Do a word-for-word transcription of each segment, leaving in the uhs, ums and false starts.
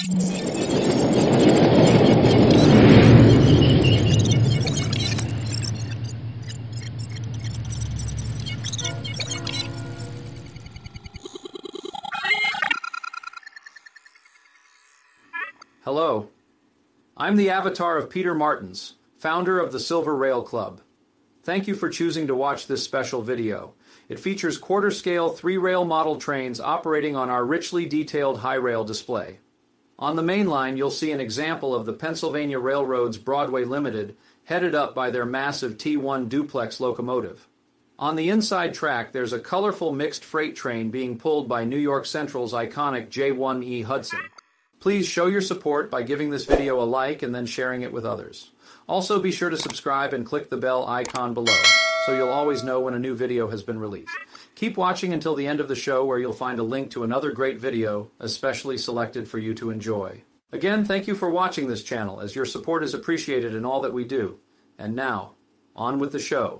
Hello, I'm the avatar of Peter Martens, founder of the Silver Rail Club. Thank you for choosing to watch this special video. It features quarter-scale three-rail model trains operating on our richly detailed high-rail display. On the main line, you'll see an example of the Pennsylvania Railroad's Broadway Limited, headed up by their massive T one Duplex locomotive. On the inside track, there's a colorful mixed freight train being pulled by New York Central's iconic J one E Hudson. Please show your support by giving this video a like and then sharing it with others. Also, be sure to subscribe and click the bell icon below, so you'll always know when a new video has been released. Keep watching until the end of the show, where you'll find a link to another great video, especially selected for you to enjoy. Again, thank you for watching this channel, as your support is appreciated in all that we do. And now, on with the show.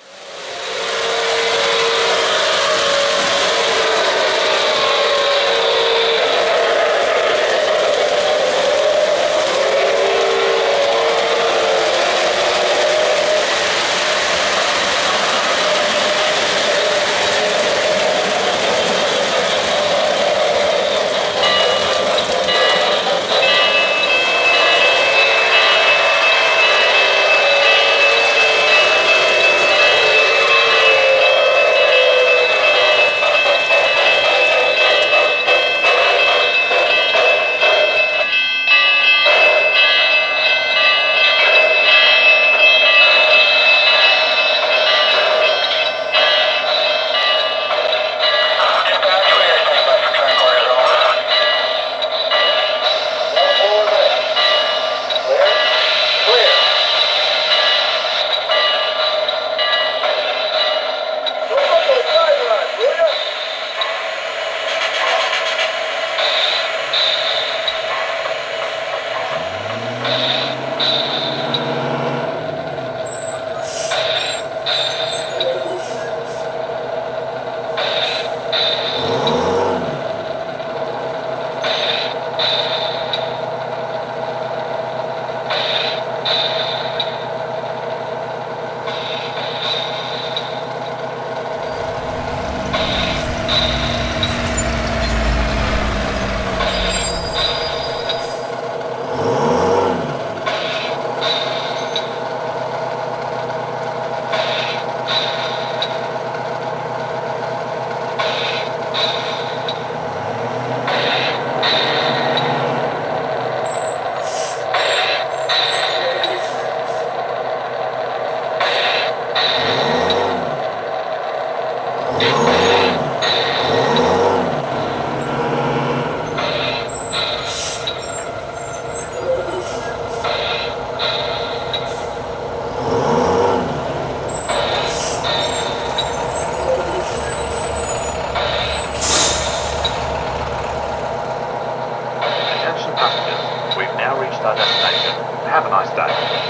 our destination. Have a nice day.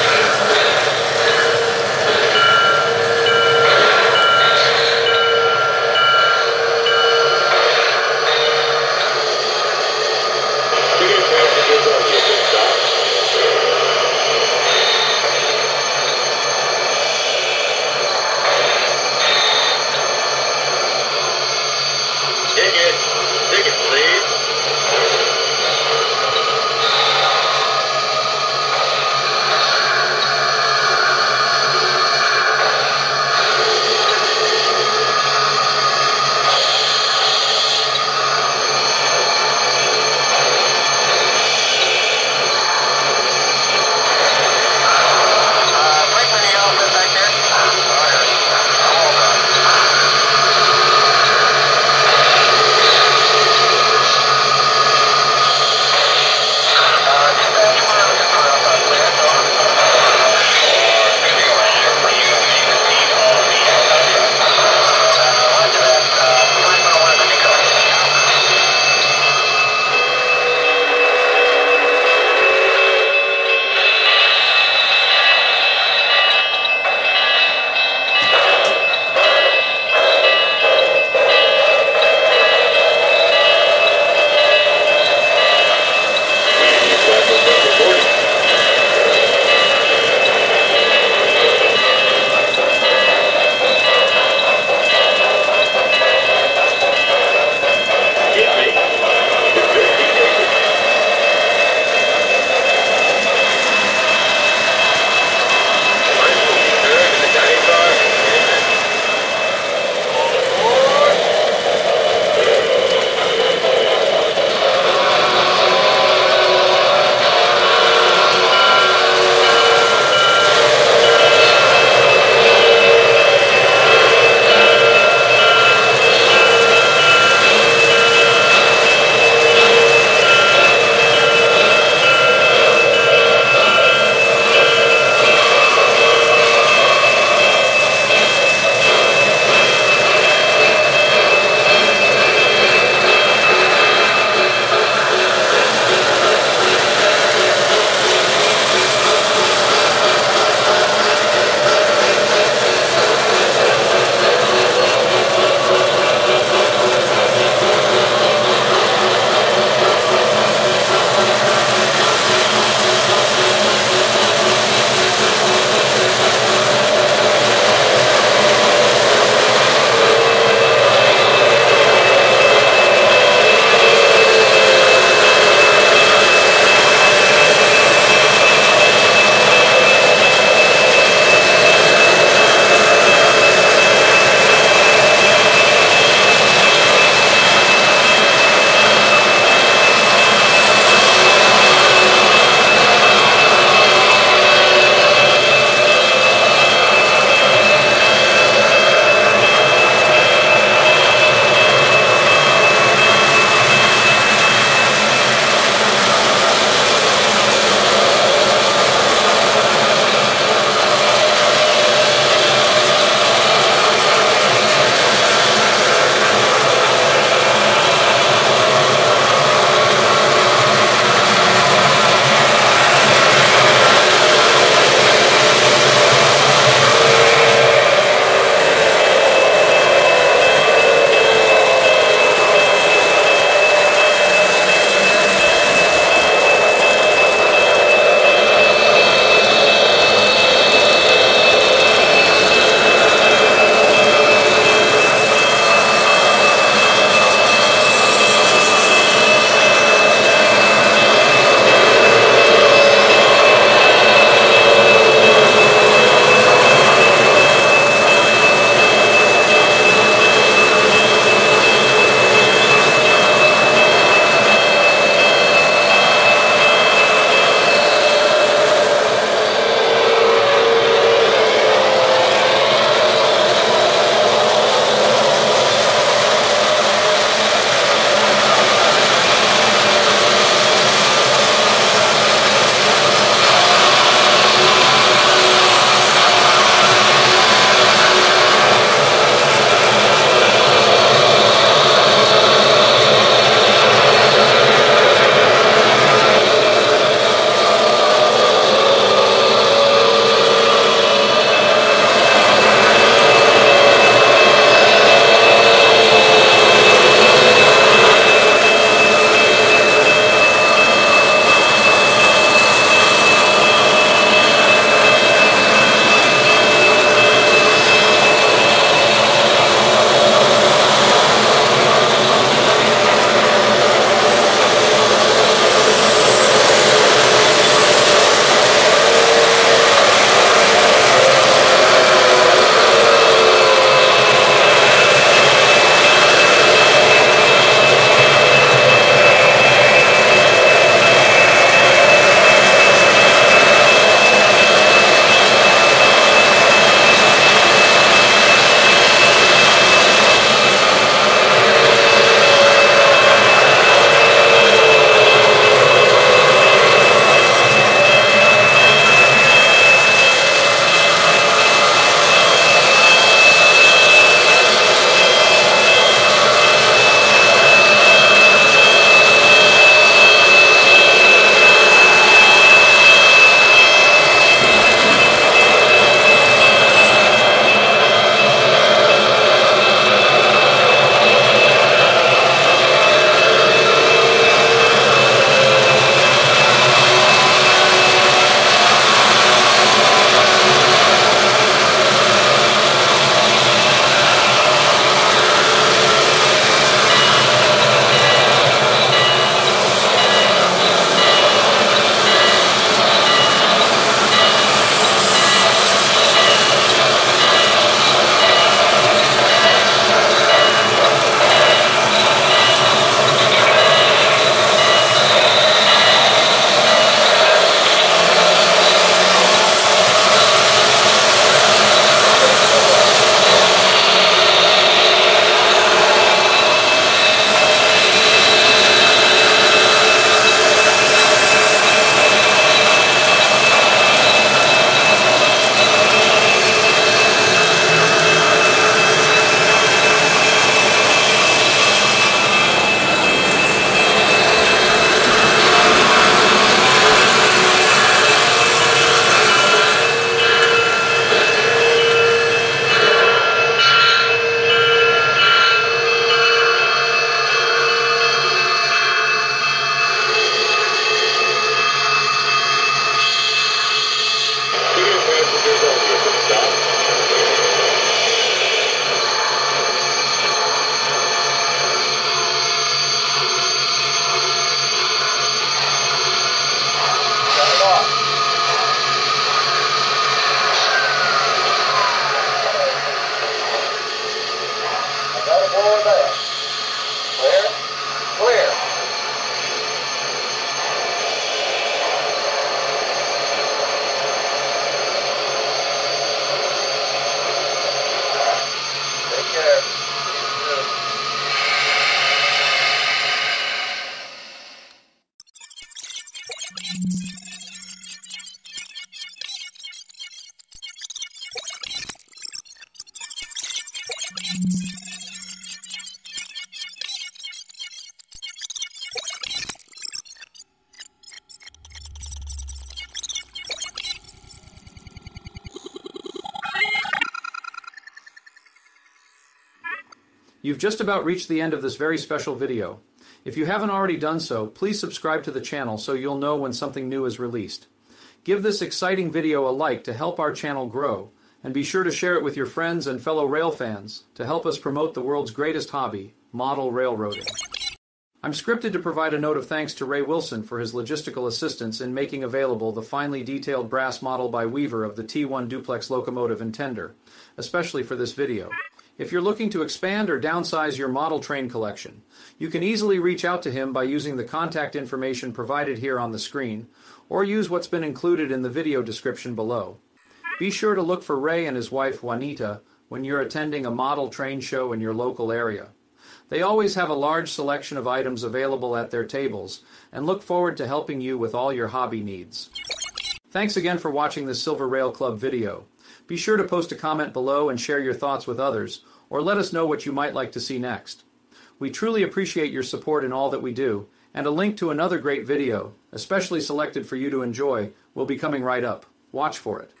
You've just about reached the end of this very special video. If you haven't already done so, please subscribe to the channel so you'll know when something new is released. Give this exciting video a like to help our channel grow, and be sure to share it with your friends and fellow rail fans to help us promote the world's greatest hobby, model railroading. I'm scripted to provide a note of thanks to Ray Wilson for his logistical assistance in making available the finely detailed brass model by Weaver of the T one Duplex locomotive and tender, especially for this video. If you're looking to expand or downsize your model train collection, you can easily reach out to him by using the contact information provided here on the screen, or use what's been included in the video description below. Be sure to look for Ray and his wife Juanita when you're attending a model train show in your local area. They always have a large selection of items available at their tables, and look forward to helping you with all your hobby needs. Thanks again for watching this Silver Rail Club video. Be sure to post a comment below and share your thoughts with others, or let us know what you might like to see next. We truly appreciate your support in all that we do, and a link to another great video, especially selected for you to enjoy, will be coming right up. Watch for it.